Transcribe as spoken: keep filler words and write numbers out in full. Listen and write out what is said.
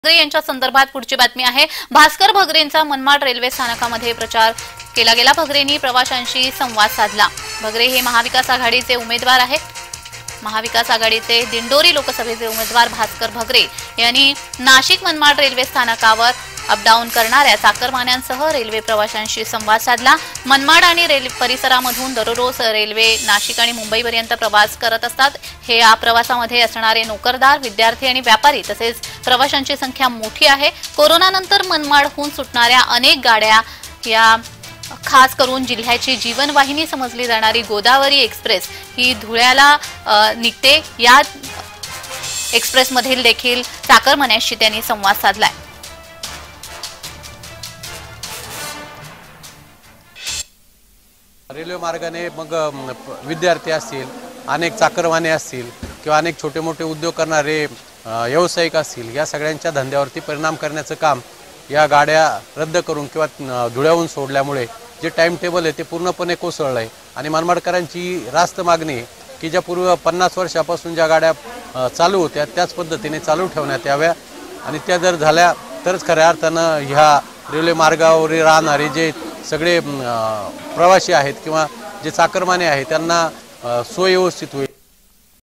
भगरे यांच्या संदर्भात पुढची बातमी आहे। भास्कर भगरेंचा मनमाड रेल्वे स्थानकामध्ये प्रचार केला गेला। भगरेंनी प्रवाशांशी संवाद साधला। भगरे हे महाविकास आघाडीचे उमेदवार आहेत। महाविकास आघाडीचे दिंडोरी लोकसभेचे उमेदवार भास्कर भगरे यांनी नाशिक मनमाड रेल्वे स्थानकावर अपडाऊन करणाऱ्या चाकरमान्यांसह रेल्वे प्रवाशांशी संवाद साधला। मनमाड आणि रेल्वे परिसरामधून दररोज रेल्वे नाशिक आणि मुंबईपर्यंत प्रवास करत असतात। हे या प्रवासामध्ये असणारे नोकरदार, विद्यार्थी आणि व्यापारी तसेच प्रवाशांची संख्या मोठी आहे। कोरोनानंतर मनमाडहून सुटणाऱ्या अनेक गाड्या या खास करून जिल्ह्याची जीवनवाहिनी समजली जाणारी गोदावरी एक्सप्रेस ही धुळ्याला निघते। या एक्सप्रेसमधील देखील चाकरमान्यांशी त्यांनी संवाद साधलाय। रेल्वे मार्गाने मग विद्यार्थी असतील, अनेक चाकरमाने असतील किंवा अनेक छोटे मोठे उद्योग करणारे व्यावसायिक असतील, या सगळ्यांच्या धंद्यावरती परिणाम करण्याचं काम या गाड्या रद्द करून किंवा धुळ्याहून सोडल्यामुळे जे टाइम टेबल आहे ते पूर्णपणे कोसळलं आहे। आणि मनमाडकरांची रास्त मागणी की ज्या पूर्व पन्नास वर्षापासून ज्या गाड्या चालू होत्या त्याच पद्धतीने चालू ठेवण्यात याव्या आणि त्या जर झाल्या तरच खऱ्या अर्थानं ह्या रेल्वे मार्गावर राहणारे जे सगळे प्रवासी आहेत किंवा जे चाकरमाने आहेत त्यांना सोय व्यवस्थित होईल।